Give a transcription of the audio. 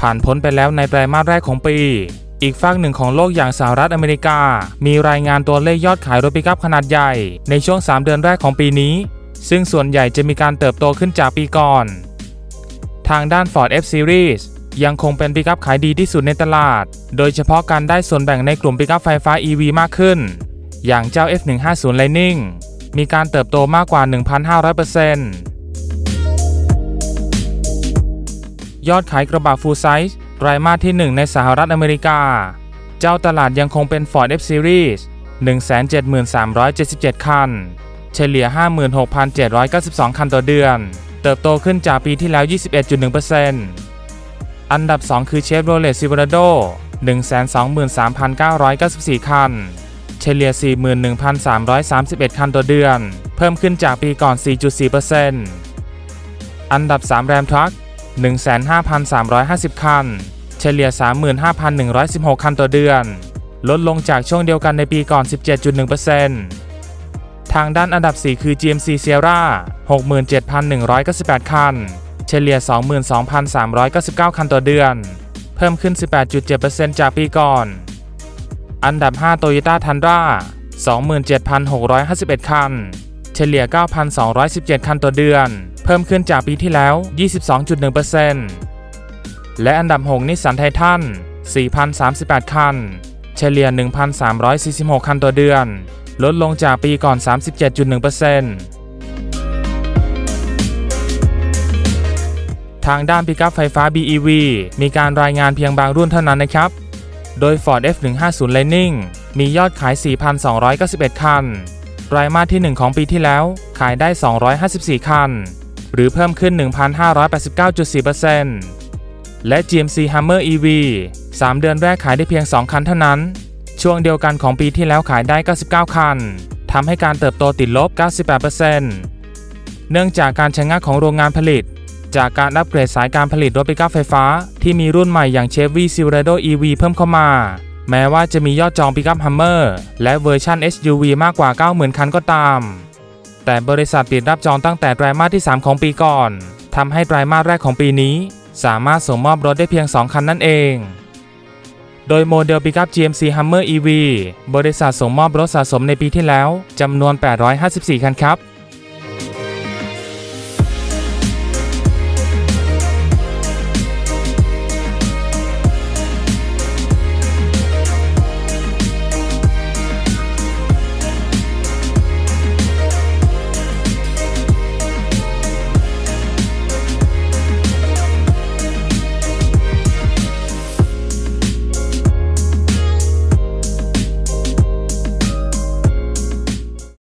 ผ่านพ้นไปแล้วในไตรมาสแรกของปีอีกฝั่งหนึ่งของโลกอย่างสหรัฐอเมริกามีรายงานตัวเลขยอดขายรถปิกอัพขนาดใหญ่ในช่วง3 เดือนแรกของปีนี้ซึ่งส่วนใหญ่จะมีการเติบโตขึ้นจากปีก่อนทางด้าน Ford F-Series ยังคงเป็นปิกอัพขายดีที่สุดในตลาดโดยเฉพาะการได้ส่วนแบ่งในกลุ่มปิกอัพไฟฟ้า EV มากขึ้นอย่างเจ้า F150 Lightning มีการเติบโตมากกว่า 1,500% ยอดขายกระบะ Full Size ไตรมาสที่1ในสหรัฐอเมริกาเจ้าตลาดยังคงเป็น Ford F-Series 173,377 คันเฉลี่ย 56,792 คันต่อเดือนเติบโตขึ้นจากปีที่แล้ว 21.1% อันดับ 2 คือ Chevrolet Silverado 123,994 คันเฉลี่ย 41,331 คันต่อเดือนเพิ่มขึ้นจากปีก่อน 4.4% อันดับ 3 Ram Truck 15,350 คันเฉลี่ย 35,116 คันต่อเดือนลดลงจากช่วงเดียวกันในปีก่อน 17.1%ทางด้านอันดับ 4 คือ GMC Sierra 67,198 คันเฉลี่ย 22,399 คันต่อเดือนเพิ่มขึ้น 18.7% จากปีก่อนอันดับ 5 Toyota Tundra 27,651 คันเฉลี่ย 9,217 คันต่อเดือนเพิ่มขึ้นจากปีที่แล้ว 22.1% และอันดับ 6 Nissan Titan 4,038 คันเฉลี่ย 1,346 คันต่อเดือนลดลงจากปีก่อน 37.1% ทางด้านปิกอัพไฟฟ้า BEV มีการรายงานเพียงบางรุ่นเท่านั้นนะครับโดย Ford F150 Lightning มียอดขาย 4,291 คันไตรมาสที่1ของปีที่แล้วขายได้254คันหรือเพิ่มขึ้น 1,589.4% และ GMC Hummer EV 3 เดือนแรกขายได้เพียง2คันเท่านั้นช่วงเดียวกันของปีที่แล้วขายได้99คันทำให้การเติบโตติดลบ 98% เนื่องจากการชะงักของโรงงานผลิตจากการอัปเกรดสายการผลิตรถปิกอัพไฟฟ้าที่มีรุ่นใหม่อย่าง Chevy Silverado EV เพิ่มเข้ามาแม้ว่าจะมียอดจองปิกอัพ Hummer และเวอร์ชัน SUV มากกว่า 90,000 คันก็ตามแต่บริษัทปิดรับจองตั้งแต่ไตรมาสที่3ของปีก่อนทำให้ไตรมาสแรกของปีนี้สามารถส่งมอบรถได้เพียง2คันนั่นเองโดยโมเดลปิกอัพ GMC Hummer EV บริษัทส่งมอบรถสะสมในปีที่แล้วจำนวน854คันครับ